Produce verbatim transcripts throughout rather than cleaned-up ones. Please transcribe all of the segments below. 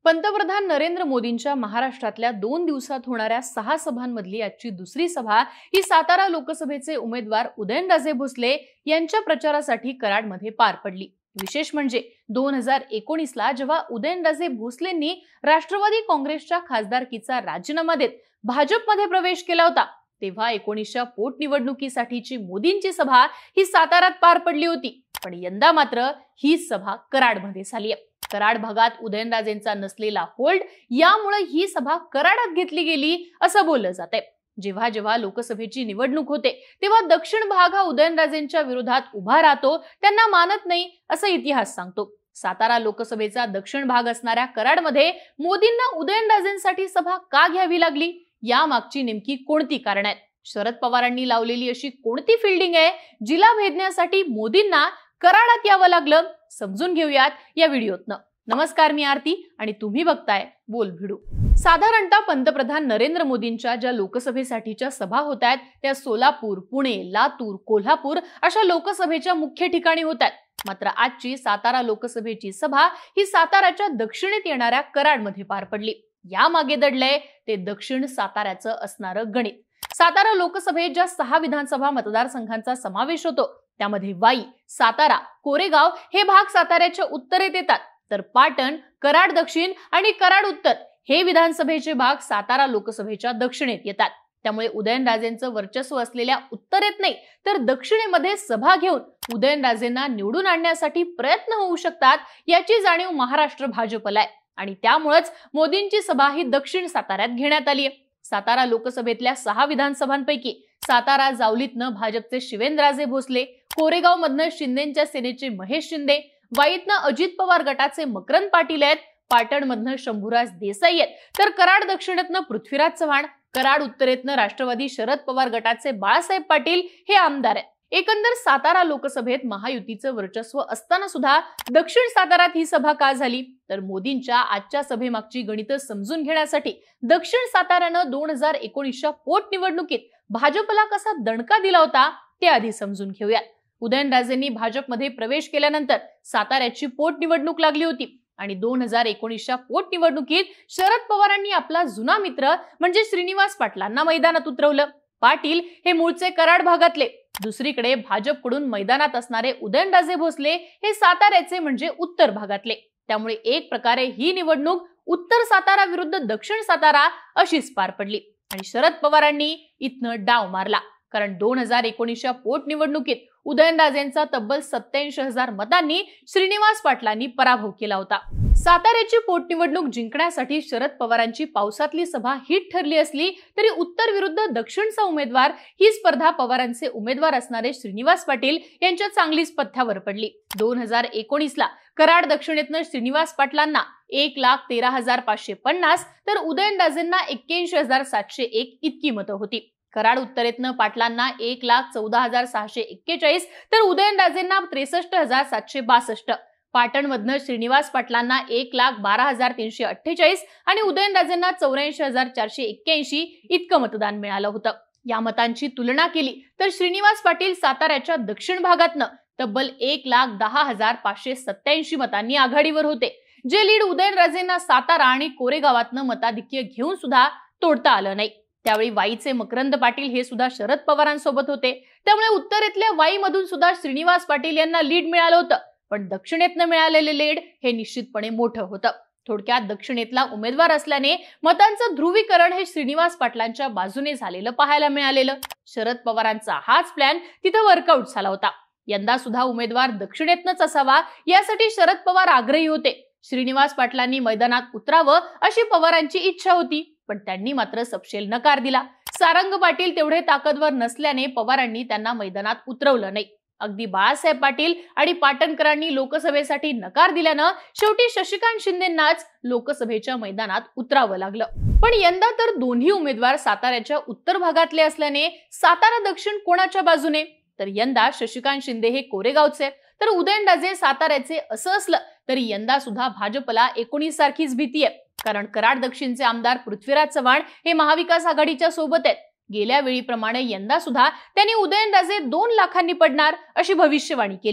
पंतप्रधान नरेंद्र मोदींच्या महाराष्ट्रातल्या दोन दिवसात होणाऱ्या सहा सभांमधली आजची दुसरी सभा ही सातारा लोकसभेचे उमेदवार उदयनराजे भोसले यांच्या प्रचारासाठी कराडमध्ये पार पडली। विशेष म्हणजे दोन हजार एकोणीस ला जेव्हा उदयनराजे भोसलेंनी राष्ट्रवादी काँग्रेसच्या खासदारकीचा राजीनामा देत भाजपमध्ये प्रवेश केला होता, तेव्हा एकोणीसच्या पोटनिवडणुकीसाठीची मोदींची सभा ही साताऱ्यात पार पडली होती। पण यंदा मात्र ही सभा कराडमध्ये झाली आहे। कराड भागात उदयनराजेंचा नसलेला होल्ड यामुळे ही सभा कराडात घेतली गेली असं बोललं जातंय। जेव्हा जेव्हा लोकसभेची निवडणूक होते तेव्हा दक्षिण भाग हा उदयनराजेंच्या विरोधात उभा राहतो, त्यांना मानत नाही असं इतिहास सांगतो। सातारा लोकसभेचा दक्षिण भाग असणाऱ्या कराडमध्ये मोदींना उदयनराजेंसाठी सभा का घ्यावी लागली, या मागची नेमकी कोणती कारण आहेत? शरद पवारांनी लावलेली अशी कोणती फिल्डिंग आहे जिला भेदण्यासाठी मोदींना कराडात यावं लागलं? समजून घेऊयात या व्हिडिओतनं। नमस्कार, मी आरती आणि तुम्ही बघताय बोल भिडू। साधारणतः पंतप्रधान नरेंद्र मोदींच्या ज्या लोकसभेसाठीच्या सभा होत आहेत त्या सोलापूर, पुणे, लातूर, कोल्हापूर अशा लोकसभेच्या मुख्य ठिकाणी होत आहेत। मात्र आजची सातारा लोकसभेची सभा ही साताराच्या दक्षिणेत येणाऱ्या कराडमध्ये पार पडली। या मागे दडलंय ते दक्षिण साताऱ्याचं असणारं गणित। सातारा लोकसभेत ज्या सहा विधानसभा मतदारसंघांचा समावेश होतो त्यामध्ये वाई, सातारा, कोरेगाव हे भाग साताऱ्याच्या उत्तरेत येतात, तर पाटण, कराड दक्षिण आणि कराड उत्तर हे विधानसभेचे भाग सातारा लोकसभेच्या दक्षिणेत येतात। त्यामुळे उदयनराजेंचं वर्चस्व असलेल्या उत्तरेत नाही तर दक्षिणेमध्ये सभा घेऊन उदयनराजेंना निवडून आणण्यासाठी प्रयत्न होऊ शकतात याची जाणीव महाराष्ट्र भाजपला आहे आणि त्यामुळेच मोदींची सभा ही दक्षिण साताऱ्यात घेण्यात आली आहे। सातारा लोकसभेतल्या सहा विधानसभांपैकी सातारा जावलीतनं भाजपचे शिवेंद्रराजे भोसले, कोरेगाव मधनं शिंदेच्या सेनेचे महेश शिंदे, वाईतनं अजित पवार गटाचे मकरंद पाटील आहेत, पाटण मधनं शंभूराज देसाई आहेत, तर कराड दक्षिणेतनं पृथ्वीराज चव्हाण, कराड उत्तरेतनं राष्ट्रवादी शरद पवार गटाचे बाळासाहेब पाटील हे आमदार आहेत। एकंदर सातारा लोकसभेत महायुतीचं वर्चस्व असताना सुद्धा दक्षिण साताऱ्यात ही सभा का झाली, तर मोदींच्या आजच्या सभेमागची गणितं समजून घेण्यासाठी दक्षिण साताऱ्यानं दोन हजार एकोणीसच्या पोटनिवडणुकीत भाजपला कसा दणका दिला होता ते आधी समजून घेऊयात। उदयनराजेंनी भाजपमध्ये प्रवेश केल्यानंतर साताऱ्याची पोटनिवडणूक लागली होती आणि दोन हजार एकोणीसच्या पोटनिवडणुकीत शरद पवारांनी आपला जुना मित्र म्हणजे श्रीनिवास पाटलांना मैदानात उतरवलं। पाटील हे मूळचे कराड भागातले, दुसरीकडे भाजपकडून मैदानात असणारे उदयनराजे भोसले हे साताऱ्याचे म्हणजे उत्तर भागातले। त्यामुळे एक प्रकारे ही निवडणूक उत्तर सातारा विरुद्ध दक्षिण सातारा अशीच पार पडली आणि शरद पवारांनी इथनं डाव मारला, कारण दोन हजार एकोणीसच्या पोटनिवडणुकीत उदयनराजेंचा तब्बल सत्याऐंशी हजार मतांनी श्रीनिवास पाटलांनी पराभव केला होता। साताऱ्याची पोटनिवडणूक जिंकण्यासाठी शरद पवारांची पावसातली सभा हिट ठरली असली तरी उत्तर विरुद्ध दक्षिणचा उमेदवार ही स्पर्धा पवारांचे उमेदवार असणारे श्रीनिवास पाटील यांच्या चांगलीच पथ्यावर पडली। दोन हजार एकोणीस ला कराड दक्षिणेतनं श्रीनिवास पाटलांना एक लाख तेरा हजार पाचशे पन्नास तर उदयनराजेंना एक्क्याऐंशी हजार सातशे एक इतकी मतं होती। कराड उत्तरेतनं पाटलांना एक लाख चौदा हजार सहाशे एक्केचाळीस तर उदयनराजेंना त्रेसष्ट हजार सातशे बासष्ट, पाटण मधनं श्रीनिवास पाटलांना एक लाख बारा हजार तीनशे अठ्ठेचाळीस आणि उदयनराजेंना चौऱ्याऐंशी हजार चारशे एक्क्याऐंशी इतकं मतदान मिळालं होतं। या मतांची तुलना केली तर श्रीनिवास पाटील साताऱ्याच्या दक्षिण भागातनं तब्बल एक लाख दहा हजार पाचशे सत्याऐंशी मतांनी आघाडीवर होते, जे लीड उदयनराजेंना सातारा आणि कोरेगावातनं मताधिक्य घेऊन सुद्धा तोडता आलं नाही। त्यावेळी वाईचे मकरंद पाटील हे सुद्धा शरद पवारांसोबत होते, त्यामुळे उत्तरेतल्या वाई मधून सुद्धा श्रीनिवास पाटील यांना लीड मिळालं होतं, पण दक्षिणेतनं मिळालेले लीड हे निश्चितपणे मोठं होतं। थोडक्यात दक्षिणेतला उमेदवार असल्याने मतांचं ध्रुवीकरण हे श्रीनिवास पाटलांच्या बाजूने झालेलं पाहायला मिळालेलं। शरद पवारांचा हाच प्लॅन तिथं वर्कआउट झाला होता। यंदा सुद्धा उमेदवार दक्षिणेतनच असावा यासाठी शरद पवार आग्रही होते। श्रीनिवास पाटलांनी मैदानात उतरावं अशी पवारांची इच्छा होती, पण त्यांनी मात्र सपशेल नकार दिला। सारंग पाटील तेवढे ताकदवर नसल्याने पवारांनी त्यांना मैदानात उतरवलं नाही। अगदी बाळासाहेब पाटील आणि पाटणकरांनी लोकसभेसाठी नकार दिल्यानं शेवटी शशिकांत शिंदेंनाच लोकसभेच्या मैदानात उतरावं लागलं। पण यंदा तर दोन्ही उमेदवार साताऱ्याच्या उत्तर भागातले असल्याने सातारा दक्षिण कोणाच्या बाजूने, तर यंदा शशिकांत शिंदे हे कोरेगावचे तर उदयनराजे साताऱ्याचे असं असलं तरी यंदा सुद्धा भाजपला एकोणीस सारखीच भीती आहे, कारण कराड दक्षिणचे आमदार पृथ्वीराज चव्हाण हे महाविकास आघाडीच्या सोबत आहेत। गेल्या वेळीप्रमाणे यंदा सुद्धा त्यांनी उदयनराजे दोन लाखांनी पडणार अशी भविष्यवाणी केली आहे।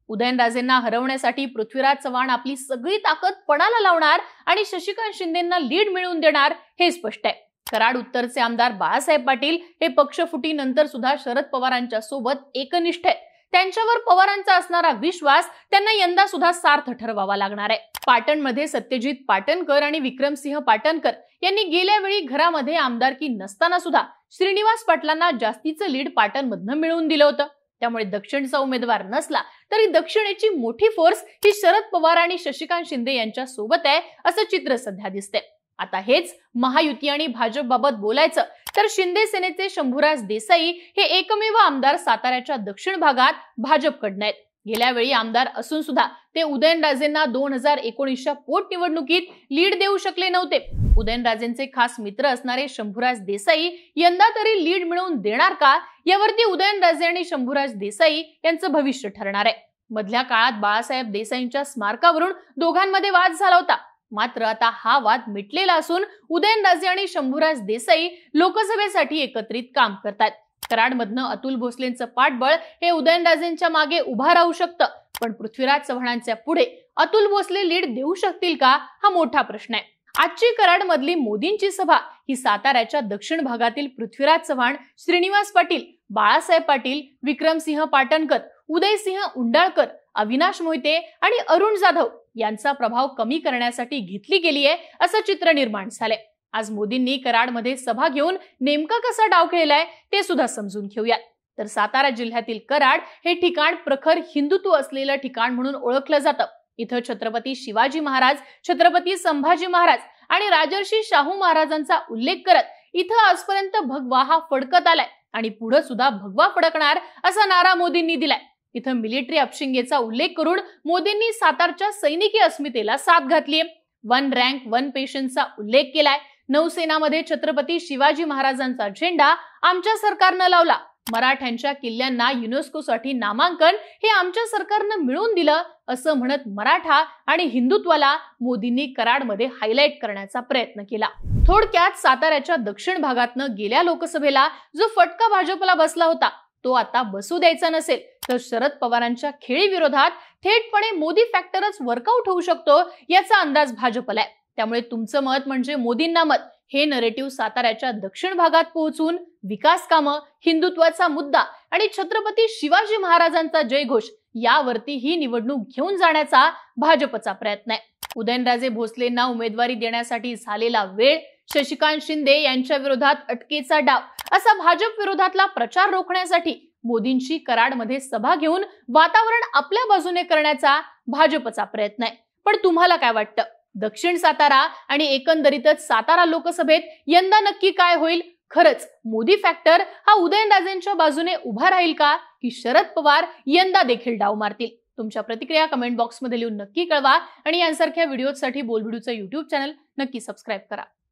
उदयनराजेंना हरवण्यासाठी पृथ्वीराज चव्हाण आपली सगळी ताकद पणाला लावणार आणि शशिकांत शिंदेंना लीड मिळवून देणार हे स्पष्ट आहे. कराड उत्तरचे आमदार बाळासाहेब पाटील हे पक्षफुटीनंतर सुद्धा शरद पवारांच्या सोबत एकनिष्ठ आहेत. त्यांच्यावर पवारांचा असणारा विश्वास त्यांना यंदा सुद्धा सार्थ ठरवावा लागणार आहे. पाटणमध्ये सत्यजित पाटणकर आणि विक्रमसिंह पाटणकर यांनी गेल्या वेळी घरामध्ये आमदारकी नसताना सुद्धा श्रीनिवास पाटलांना जास्तीचं लीड पाटणमधनं मिळवून दिलं होतं. त्यामुळे दक्षिणचा उमेदवार नसला तरी दक्षिणेची मोठी फोर्स ही शरद पवार आणि शशिकांत शिंदे यांच्या सोबत आहे असं चित्र सध्या दिसते. आता हेच महायुती आणि भाजप बाबत बोलायचं तर शिंदे सेनेचे शंभूराज देसाई हे एकमेव आमदार साताऱ्याच्या दक्षिण भागात भाजपकडनं आहेत. गेल्या वेळी आमदार असून सुद्धा ते उदयनराजेंना दोन हजार एकोणीसच्या पोटनिवडणुकीत लीड देऊ शकले नव्हते. उदयनराजेंचे खास मित्र असणारे शंभूराज देसाई यंदा तरी लीड मिळवून देणार का, यावरती उदयनराजे आणि शंभूराज देसाई यांचं भविष्य ठरणार आहे. मधल्या काळात बाळासाहेब देसाईंच्या स्मारकावरून दोघांमध्ये वाद झाला होता. मात्र आता हा वाद मिटलेला असून उदयनराजे आणि शंभूराज देसाई लोकसभेसाठी एकत्रित काम करतात. कराडमधनं अतुल भोसलेंचं पाठबळ हे उदयनराजेंच्या मागे उभा राहू शकतं, पण पृथ्वीराज चव्हाणांच्या पुढे अतुल भोसले लीड देऊ शकतील का हा मोठा प्रश्न आहे. आजची कराडमधली मोदींची सभा ही साताऱ्याच्या दक्षिण भागातील पृथ्वीराज चव्हाण, श्रीनिवास पाटील, बाळासाहेब पाटील, विक्रमसिंह पाटणकर, उदयसिंह उंडाळकर, अविनाश मोहिते आणि अरुण जाधव यांचा प्रभाव कमी करण्यासाठी घेतली गेली आहे असं चित्र निर्माण झालंय. आज मोदींनी कराडमध्ये सभा घेऊन नेमका कसा डाव खेळलाय ते सुद्धा समजून घेऊयात. तर सातारा जिल्ह्यातील कराड हे ठिकाण प्रखर हिंदुत्व असलेलं ठिकाण म्हणून ओळखलं जातं. इथं छत्रपती शिवाजी महाराज, छत्रपती संभाजी महाराज आणि राजर्षी शाहू महाराजांचा उल्लेख करत इथं आजपर्यंत भगवा हा फडकत आलाय आणि पुढे सुद्धा भगवा फडकणार असा नारा मोदींनी दिलाय. इथं मिलिटरी अपशिंगेचा उल्लेख करून मोदींनी सातारच्या सैनिकी अस्मितेला साथ घातलीय. वन रँक वन पेशनचा उल्लेख केलाय. नौसेनामध्ये छत्रपती शिवाजी महाराजांचा झेंडा आमच्या सरकारनं लावला. मराठ्यांच्या किल्ल्यांना युनेस्कोसाठी नामांकन हे आमच्या सरकारनं मिळवून दिलं असं म्हणत मराठा आणि हिंदुत्वाला मोदींनी कराडमध्ये हायलाइट करण्याचा प्रयत्न केला. थोडक्यात साताऱ्याच्या दक्षिण भागातनं गेल्या लोकसभेला जो फटका भाजपला बसला होता तो आता बसू द्यायचा नसेल तर शरद पवारांच्या खेळी विरोधात थेटपणे मोदी फॅक्टरच वर्कआउट होऊ शकतो याचा अंदाज भाजपला आहे. त्यामुळे तुमचं मत म्हणजे मोदींना मत हे नरेटिव्ह साताऱ्याच्या दक्षिण भागात पोहोचून विकास कामं, हिंदुत्वाचा मुद्दा आणि छत्रपती शिवाजी महाराजांचा जयघोष यावरती ही निवडणूक घेऊन जाण्याचा भाजपचा प्रयत्न आहे. उदयनराजे भोसलेंना उमेदवारी देण्यासाठी झालेला वेळ, शशिकांत शिंदे यांच्या विरोधात अटकेचा डाव असा भाजप विरोधातला प्रचार रोखण्यासाठी मोदींची कराडमध्ये सभा घेऊन वातावरण आपल्या बाजूने करण्याचा भाजपचा प्रयत्न आहे. पण तुम्हाला काय वाटतं? दक्षिण सातारा आणि एकंदरीतच सातारा लोकसभेत यंदा नक्की काय होईल? खरंच मोदी फॅक्टर हा उदयनराजेंच्या बाजूने उभा राहील का, की शरद पवार यंदा देखील डाव मारतील? तुमच्या प्रतिक्रिया कमेंट बॉक्समध्ये लिहून नक्की कळवा आणि यांसारख्या व्हिडिओसाठी बोलबिडूचं युट्यूब चॅनल नक्की सबस्क्राईब करा.